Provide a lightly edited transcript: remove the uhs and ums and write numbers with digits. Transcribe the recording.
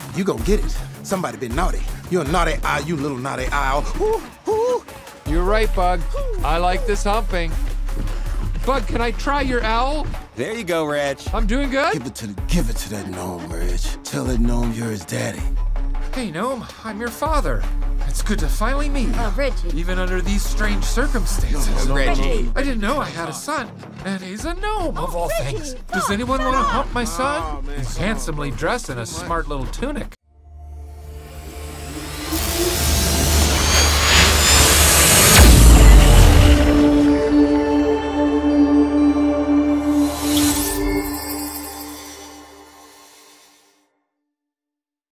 You gonna get it. Somebody been naughty. You're a naughty owl, you little naughty owl. Ooh, ooh. You're right, Bug. I like this humping. Bug, can I try your owl? There you go, Reg. I'm doing good. Give it to that gnome, Reg. Tell that gnome you're his daddy. Hey, Gnome, I'm your father. It's good to finally meet you. Reggie. Even under these strange circumstances. Reggie. I didn't know I had a son, and he's a gnome of all things. Does anyone want to hump my son? He's handsomely dressed in a smart little tunic.